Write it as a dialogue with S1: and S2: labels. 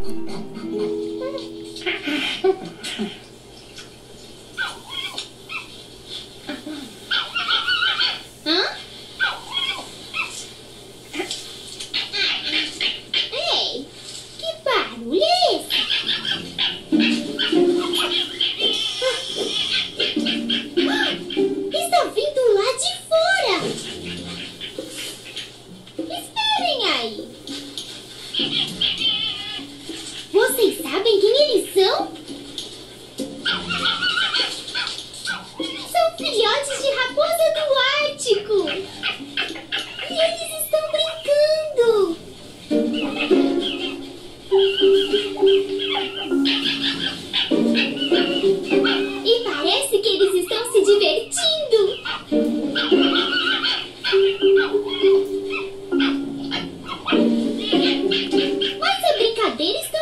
S1: Ei, que barulho é esse? Está vindo lá de fora! Esperem aí! Vocês sabem quem eles são? São filhotes de raposa-do-Ártico! E eles estão brincando! E parece que eles estão se divertindo! Mas a brincadeira está